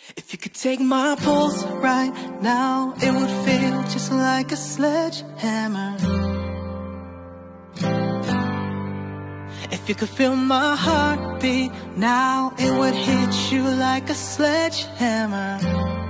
If you could take my pulse right now, it would feel just like a sledgehammer. If you could feel my heartbeat now, it would hit you like a sledgehammer.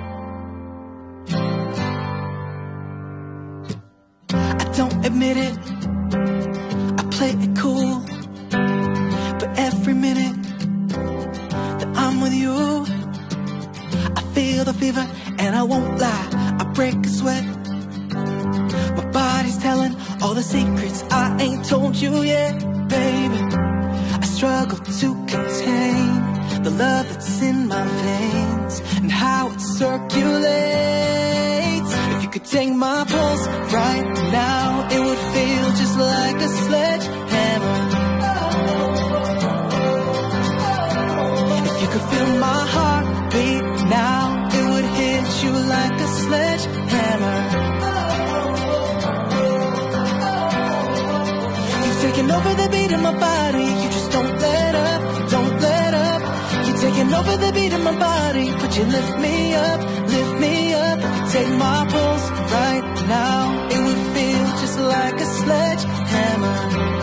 I don't admit it, I play it cool, but every minute that I'm with you, I feel the fever and I won't lie, I break a sweat. My body's telling all the secrets I ain't told you yet, baby. I struggle to contain the love that's in my veins and how it circulates. If you could take my pulse right now, it would feel just like a sledgehammer. If you could feel my heartbeat now, it would hit you like a sledgehammer. You've taken over the beat of my body, you just don't let up, don't let up. You're taking over the beat of my body, but you lift me up, lift me up. If you take my pulse right now, it would feel just like a sledgehammer.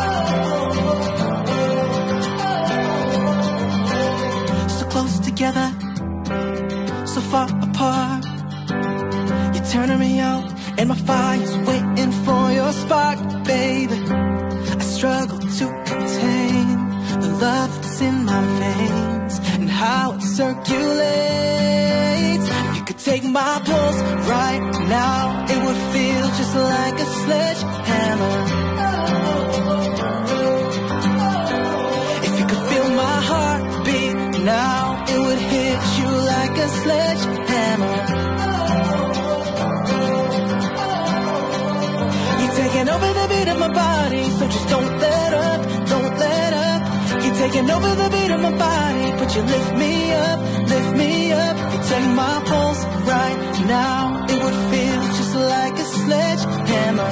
So close together, so far apart. You're turning me out, and my fire's waiting for your spark, baby. I struggle to contain the love that's in my veins and how it circulates. If you could take my pulse right now, it would feel just like a sledgehammer. If you could feel my heartbeat now, it would hit you like a sledgehammer. You're taking over the beat of my body, so just don't let up, don't let up. You're taking over the beat of my body, but you lift me up, lift me up. If you take my pulse right now, it would feel just like a sledgehammer.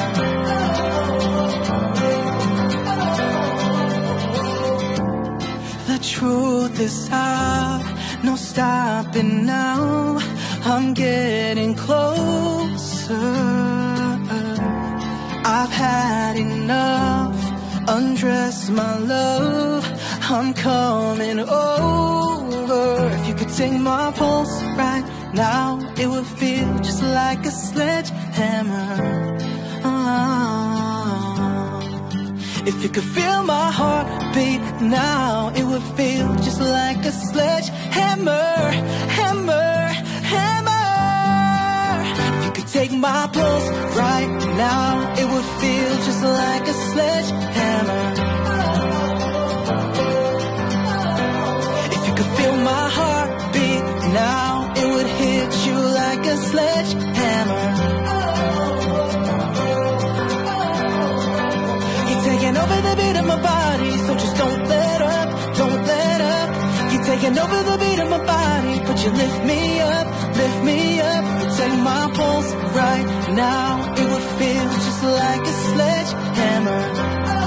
The truth is out, no stopping now. I'm getting closer. I've had enough, undress my love, I'm coming over. If you could take my pulse right now, it would feel just like a sledgehammer. If you could feel my heartbeat now, it would feel just like a sledgehammer, hammer, hammer. If you could take my pulse right now, it would feel just like a sledgehammer. If you could feel my heartbeat now, it would hit you like a sledgehammer. You're taking over the beat of my body, so just don't let up, don't let up. You're taking over the beat of my body, but you lift me up, lift me up. You take my pulse right now, it would feel just like a sledgehammer.